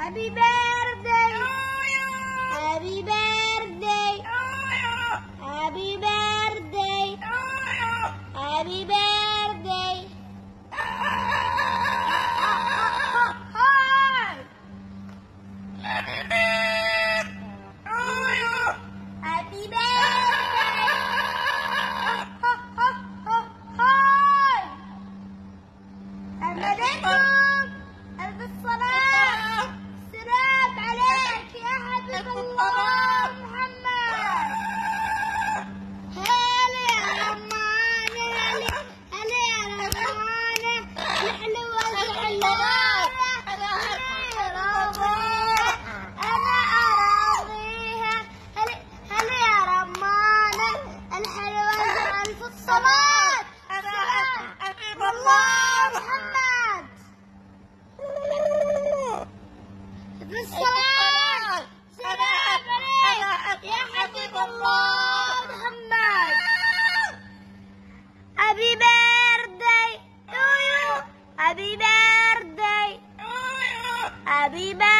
Happy birthday. Happy birthday. Happy birthday. Happy birthday. Happy birthday. ألف الصلاة السلام عليك يا حبيب الله محمد. هلا يا رمانة، هلا يا رمانة الحلوة الحلوة أنا أراضيها. هلا يا رمانة الحلوة ألف الصلاة حبيب الله محمد. بالصلاة سلام عليك يا حبيب الله محمد. Happy birthday to you. Happy birthday. Happy birthday.